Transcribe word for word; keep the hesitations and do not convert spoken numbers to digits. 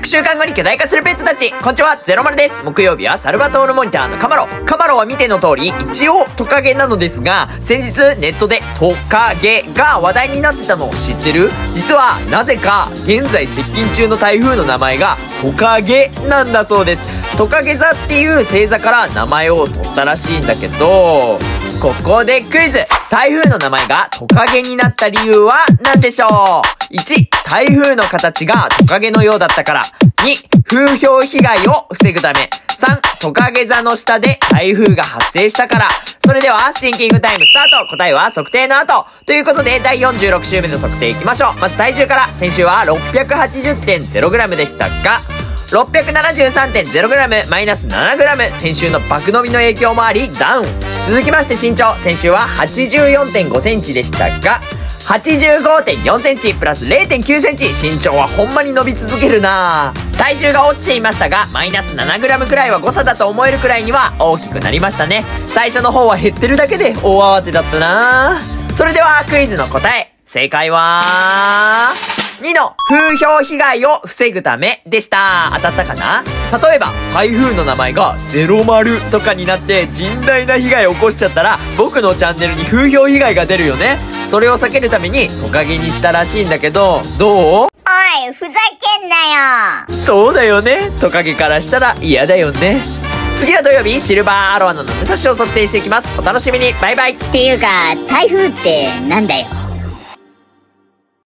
くしゅうかんごに巨大化するペットたち、こんにちは、ゼロマルです。木曜日はサルバトールモニターのカマロ。カマロは見ての通り、一応トカゲなのですが、先日ネットでトカゲが話題になってたのを知ってる？実は、なぜか、現在接近中の台風の名前がトカゲなんだそうです。トカゲ座っていう星座から名前を取ったらしいんだけど、ここでクイズ！台風の名前がトカゲになった理由は何でしょう？ いち. 台風の形がトカゲのようだったから。に. 風評被害を防ぐため。さん. トカゲ座の下で台風が発生したから。それでは、シンキングタイムスタート。答えは測定の後。ということで、だいよんじゅうろく週目の測定いきましょう。まず体重から、先週は ろっぴゃくはちじゅってんゼログラム でしたが、ろっぴゃくななじゅうさんてんゼログラム マイナス ななグラム、先週の爆伸びの影響もありダウン。続きまして身長、先週は はちじゅうよんてんごセンチでしたが、はちじゅうごてんよんセンチプラス れいてんきゅうセンチ、身長はほんまに伸び続けるな。体重が落ちていましたが、マイナス ななグラム くらいは誤差だと思えるくらいには大きくなりましたね。最初の方は減ってるだけで大慌てだったな。それではクイズの答え、正解はにの風評被害を防ぐためでした。当たったかな？例えば、台風の名前がゼロマルとかになって甚大な被害を起こしちゃったら、僕のチャンネルに風評被害が出るよね。それを避けるためにトカゲにしたらしいんだけど、どう？ おい、ふざけんなよ。 そうだよね。トカゲからしたら嫌だよね。次は土曜日、シルバーアロワナの武蔵を測定していきます。お楽しみに。バイバイ。 っていうか、台風ってなんだよ。